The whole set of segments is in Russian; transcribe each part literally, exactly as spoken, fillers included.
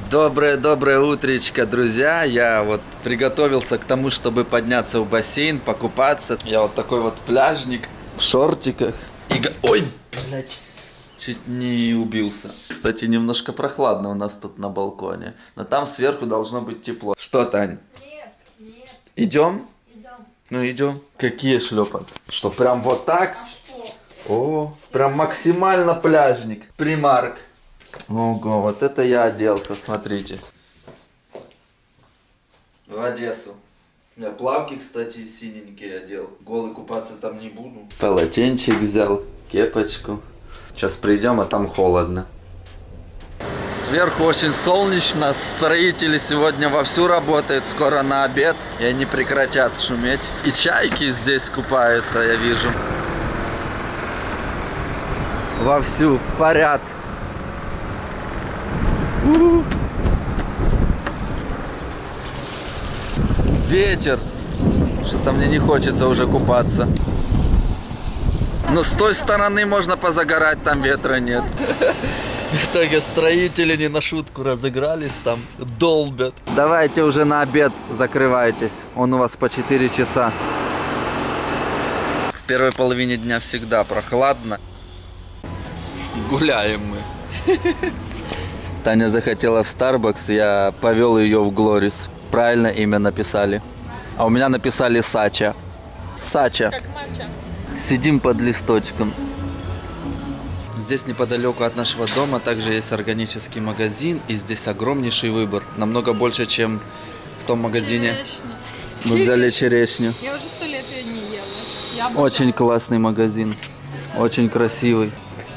Доброе-доброе утречко, друзья. Я вот приготовился к тому, чтобы подняться в бассейн, покупаться. Я вот такой вот пляжник в шортиках. И... Ой, блядь, чуть не убился. Кстати, немножко прохладно у нас тут на балконе. Но там сверху должно быть тепло. Что, Тань? Нет, нет. Идем? Идем. Ну, идем. Какие шлепанцы? Что, прям вот так? А что? О, прям максимально пляжник. Примарк. Ого, вот это я оделся, смотрите. В Одессу. Я плавки, кстати, синенькие одел. Голый купаться там не буду. Полотенчик взял, кепочку. Сейчас придем, а там холодно. Сверху очень солнечно. Строители сегодня вовсю работают. Скоро на обед. И они прекратят шуметь. И чайки здесь купаются, я вижу. Вовсю парят. У-у-у. Ветер. Что-то мне не хочется уже купаться. Но с той стороны можно позагорать, там ветра нет. В итоге строители не на шутку разыгрались, там долбят. Давайте уже на обед закрывайтесь. Он у вас по четыре часа. В первой половине дня всегда прохладно. Гуляем мы. Таня захотела в Starbucks, я повел ее в Глорис. Правильно имя написали. А у меня написали Сача. Сача. Как матча. Сидим под листочком. Здесь неподалеку от нашего дома также есть органический магазин. И здесь огромнейший выбор. Намного больше, чем в том магазине. Черешня. Мы взяли черешню. Я уже сто лет ее не ела. Я Очень классный магазин. Очень красивый.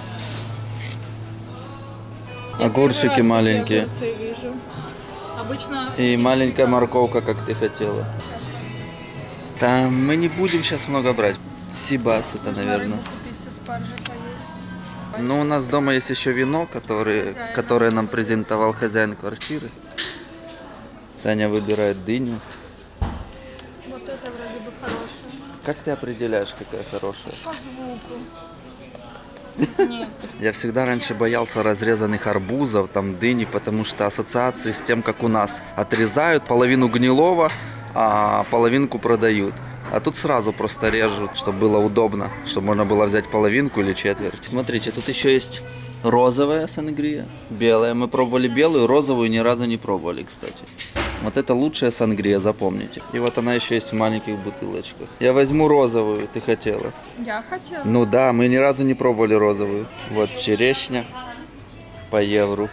Я огурчики маленькие. Вижу. Обычно и маленькая морковка, как ты хотела. Там мы не будем сейчас много брать. Сибас это, можно, наверное. Купить, спаржи поесть. Ну, у нас дома есть еще вино, который, которое нам презентовал хозяин квартиры. Таня выбирает дыню. Вот это вроде бы хорошее. Как ты определяешь, какая хорошая? По звуку. Нет. Я всегда раньше боялся разрезанных арбузов, там дыни, потому что ассоциации с тем, как у нас отрезают половину гнилого, а половинку продают. А тут сразу просто режут, чтобы было удобно, чтобы можно было взять половинку или четверть. Смотрите, тут еще есть розовая сангрия, белая. Мы пробовали белую, розовую ни разу не пробовали, кстати. Вот это лучшая сангрия, запомните. И вот она еще есть в маленьких бутылочках. Я возьму розовую, ты хотела? Я хотела. Ну да, мы ни разу не пробовали розовую. Вот черешня по евро.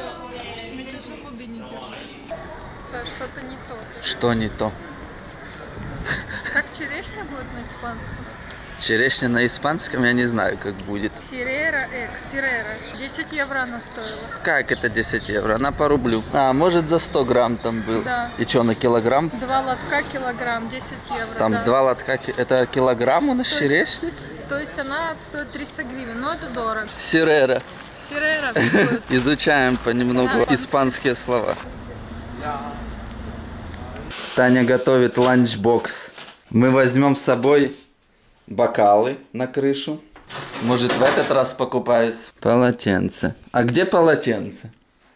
Саш, что-то не то. Что не то? Как черешня будет на испанском? Черешня на испанском я не знаю, как будет. Сирера экс, сирера. десять евро она стоила. Как это десять евро? Она по рублю. А, может за сто грамм там был. Да. И что, на килограмм? Два лотка килограмм, десять евро. Там да. два лотка, это килограмм у нас то черешни? Есть, то есть она стоит триста гривен, но это дорого. Сирера. Сирера будет. Изучаем понемногу Да, испанские слова. Таня готовит ланчбокс. Мы возьмем с собой бокалы на крышу. Может, в этот раз покупаюсь. Полотенце. А где полотенце?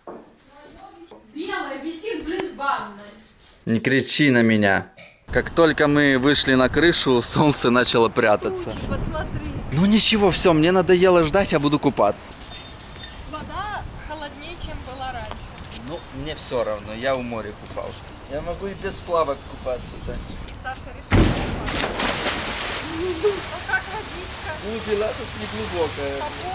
Белое висит, блин, в ванной. Не кричи на меня. Как только мы вышли на крышу, солнце начало прятаться. Тучи, посмотри. Ну ничего, все, мне надоело ждать, я буду купаться. Вода холоднее, чем была раньше. Ну, мне все равно, я у моря купался. Я могу и без плавок купаться, Таня. Саша решила купаться. Ну как водичка? Глубина тут не глубокая. По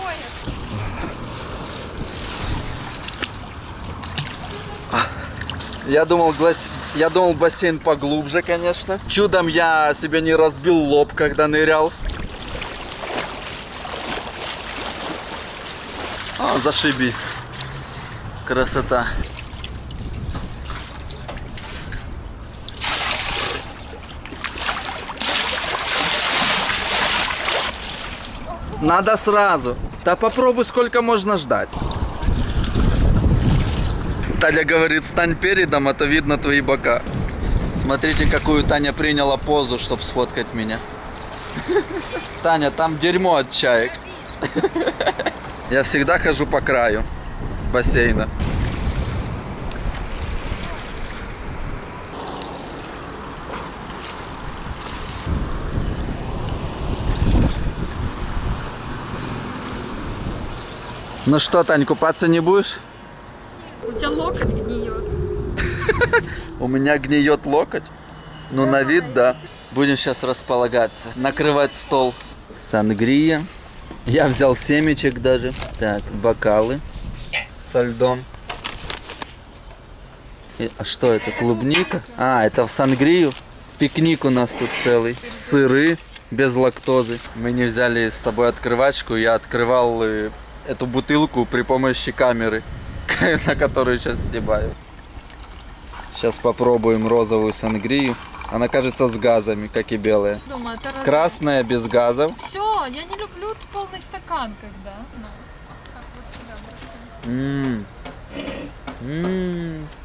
пояс. Я думал, глаз... я думал, бассейн поглубже, конечно. Чудом я себе не разбил лоб, когда нырял. О, зашибись. Красота. Надо сразу. Да попробуй, сколько можно ждать. Таня говорит, стань передом, а то видно твои бока. Смотрите, какую Таня приняла позу, чтобы сфоткать меня. Таня, там дерьмо от чаек. Я всегда хожу по краю бассейна. Ну что, Тань, купаться не будешь? У тебя локоть гниет. У меня гниет локоть. Ну, на вид, да. Будем сейчас располагаться. Накрывать стол. Сангрия. Я взял семечек даже. Так, бокалы со льдом. И, а что это, клубника? А, это в сангрию. Пикник у нас тут целый. Сыры без лактозы. Мы не взяли с собой открывачку. Я открывал эту бутылку при помощи камеры, на которую сейчас снимаю. Сейчас попробуем розовую сангрию. Она кажется с газами, как и белая. Думаю, это раз... Красная без газов. Все, я не люблю полный стакан, когда. Ну, как вот сюда бросаю. М-м. М-м.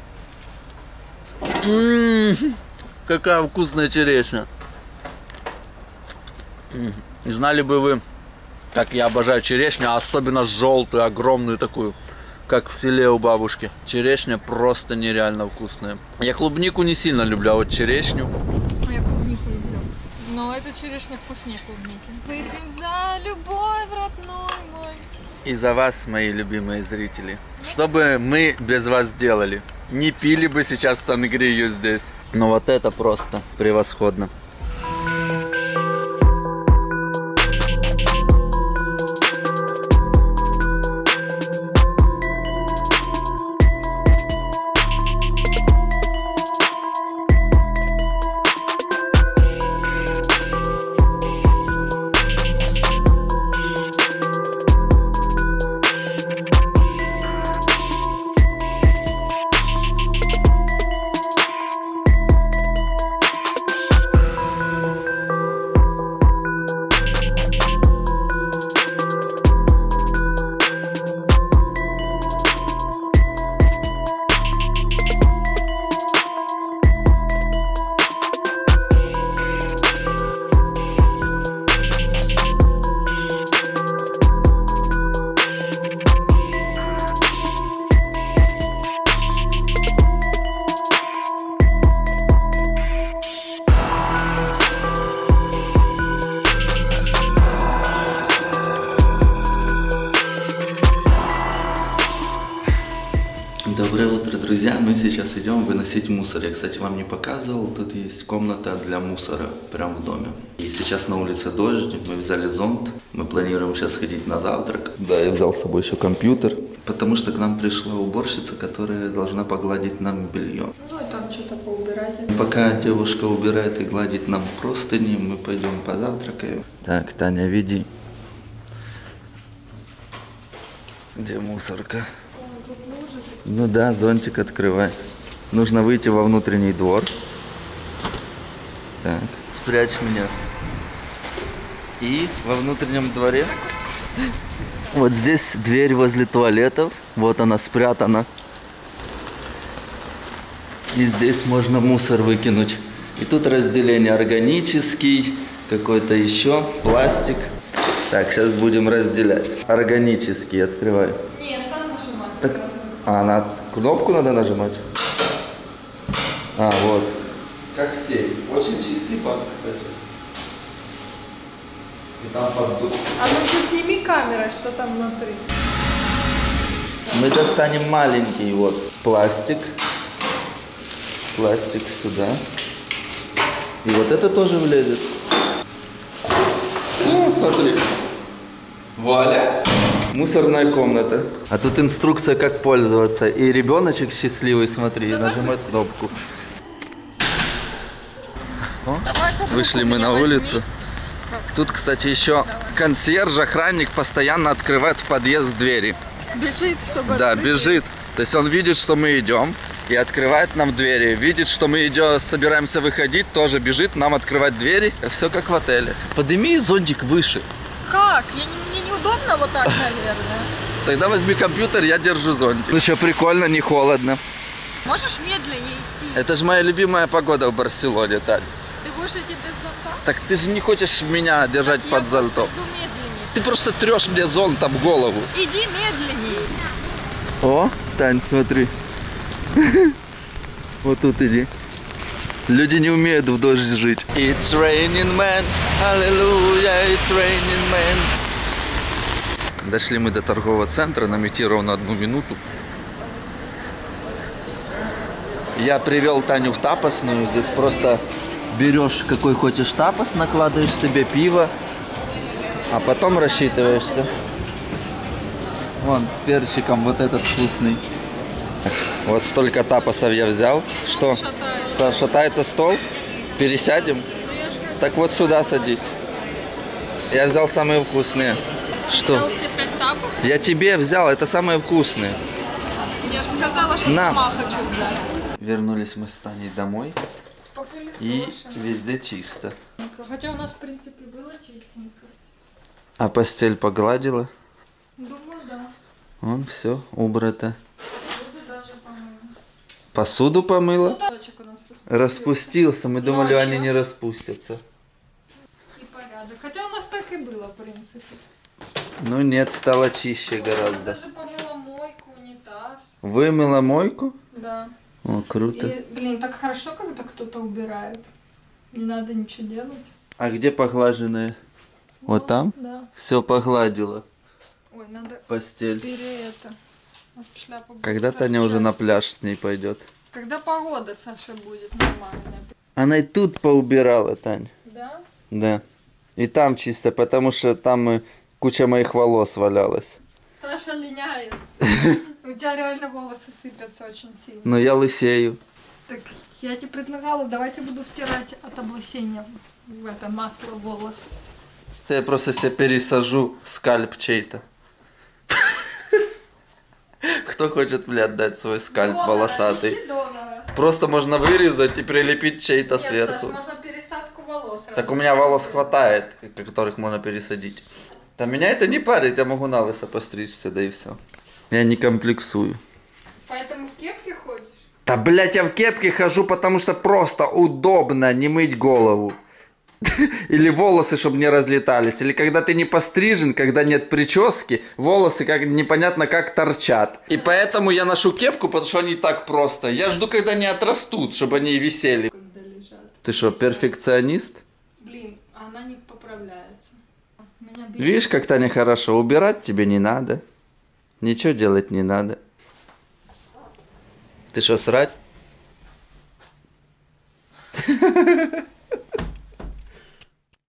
М-м. Какая вкусная черешня. М-м. Знали бы вы, как я обожаю черешню, а особенно желтую, огромную такую, как в селе у бабушки. Черешня просто нереально вкусная. Я клубнику не сильно люблю, а вот черешню. Я клубнику люблю. Но эта черешня вкуснее клубники. Выпьем за любовь, родной мой. И за вас, мои любимые зрители. Что бы мы без вас сделали? Не пили бы сейчас сангрию здесь. Но вот это просто превосходно. Доброе утро, друзья! Мы сейчас идем выносить мусор. Я, кстати, вам не показывал, тут есть комната для мусора прямо в доме. И сейчас на улице дождь, мы взяли зонт, мы планируем сейчас ходить на завтрак. Да, я взял с собой еще компьютер, потому что к нам пришла уборщица, которая должна погладить нам белье. Ну и там что-то поубирать. Пока девушка убирает и гладит нам простыни, мы пойдем позавтракаем. Так, Таня, веди. Где мусорка? Ну да, зонтик открывай. Нужно выйти во внутренний двор. Так, спрячь меня. И во внутреннем дворе. Вот здесь дверь возле туалетов. Вот она спрятана. И здесь можно мусор выкинуть. И тут разделение: органический, какой-то еще, пластик. Так, сейчас будем разделять. Органический, открывай. Не, сам нажимай. Так, а на кнопку надо нажимать? А, вот. Как сейф. Очень чистый банк, кстати. И там поддув. А ну-ка сними камерой, что там внутри. Мы достанем маленький вот пластик. Пластик сюда. И вот это тоже влезет. Ну, смотри. Вуаля! Мусорная комната. А тут инструкция, как пользоваться. И ребеночек счастливый, смотри, нажимает кнопку. О, вышли мы на улицу. Тут, кстати, еще консьерж, охранник постоянно открывает в подъезд двери. Бежит, чтобы Да, открыть. бежит. То есть он видит, что мы идем, и открывает нам двери. Видит, что мы идем, собираемся выходить, тоже бежит нам открывать двери. Все как в отеле. Подними зонтик выше. Как? Я не, мне неудобно вот так, наверное. Тогда возьми компьютер, я держу зонтик. Ну что, прикольно, не холодно. Можешь медленнее идти? Это же моя любимая погода в Барселоне, Тань. Ты будешь идти без зонта? Так ты же не хочешь меня держать Так под я зонтом. просто иду медленнее. Ты просто трешь мне зонтом голову. Иди медленнее. О, Тань, смотри. Вот тут иди. Люди не умеют в дождь жить. It's raining man, hallelujah, it's raining man. Дошли мы до торгового центра, нам идти ровно одну минуту. Я привел Таню в тапосную. Здесь просто берешь какой хочешь тапос, накладываешь себе пиво, а потом рассчитываешься. Вон, с перчиком, вот этот вкусный. Вот столько тапосов я взял. Что? Шатается, Шатается стол? Пересядем? Так вот сюда садись. Я взял самые вкусные. Что? Взял себе пять тапосов? Я тебе взял, это самые вкусные. Я же сказала, что На. сама хочу взять. Вернулись мы с Таней домой. Покрылись И лучше. везде чисто. Хотя у нас, в принципе, было чистенько. А постель погладила? Думаю, да. Вон, все, убрато. Посуду даже помыла. Посуду помыла? Ну, точек у нас распустился. Распустился. Мы думали, Ночью. они не распустятся. И порядок. Хотя у нас так и было, в принципе. Ну нет, стало чище Я гораздо. даже помыла мойку, унитаз. Вымыла мойку? Да. О, круто. И, блин, так хорошо, когда кто-то убирает. Не надо ничего делать. А где поглаженная? Вот там? Да. Все погладила. Ой, надо Постель. пере это. Вот шляпу будет Когда Таня торчать. уже на пляж с ней пойдет? Когда погода, Саша, будет нормальная. Она и тут поубирала, Тань. Да? Да. И там чисто, потому что там э, куча моих волос валялась. Саша линяет. У тебя реально волосы сыпятся очень сильно. Но я лысею. Так я тебе предлагала, давайте буду втирать от облысения в это масло в волосы. Да я просто себе пересажу скальп чей-то. Кто хочет, блядь, дать свой скальп Донора, волосатый? ищи донора. Просто можно вырезать и прилепить чей-то Нет, сверху. Саш, можно пересадку волос. Так у меня волос хватает, которых можно пересадить. Да меня это не парит, я могу на лысо постричься, да и все. Я не комплексую. Поэтому в кепке ходишь? Да, блядь, я в кепке хожу, потому что просто удобно не мыть голову. Или волосы, чтобы не разлетались. Или когда ты не пострижен, когда нет прически, волосы как непонятно как торчат. И поэтому я ношу кепку, потому что они так просто. Я жду, когда они отрастут, чтобы они висели. Когда лежат. Ты что, перфекционист? Блин, она не поправляется. Меня бесит. Видишь, как Таня хорошо. Убирать тебе не надо. Ничего делать не надо. Ты что, срать?